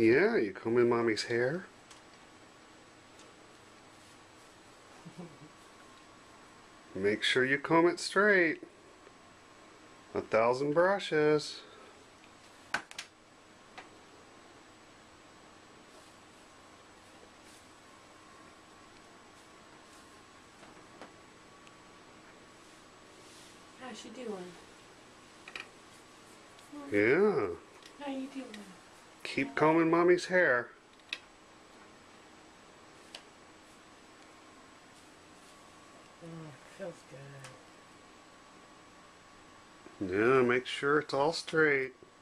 Yeah, you combing mommy's hair. Make sure you comb it straight. 1,000 brushes. How's she doing? Yeah. How you doing? Keep combing mommy's hair. Feels good. Yeah, make sure it's all straight.